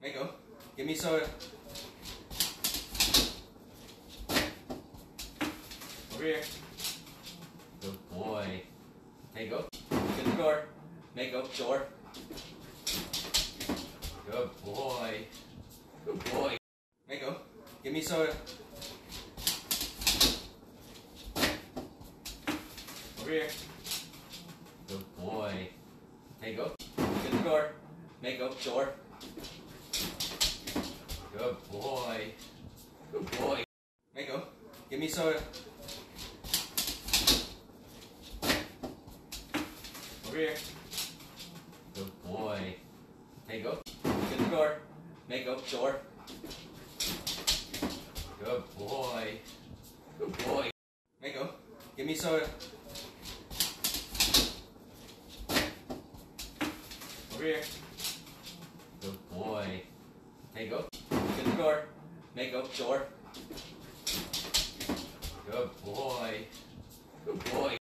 Mako, give me soda. Over here. Good boy. Mako, get the door. Mako, door. Good boy. Good boy. Mako, give me soda. Over here. Good boy. Mako, get the door. Mako, door. Good boy. Good boy. Mako, give me soda. Over here. Good boy. Mako, get the door. Mako, door. Good boy. Good boy. Mako, give me soda. Over here. Good boy. Mako, get the door. Mako, door. Good boy. Good boy.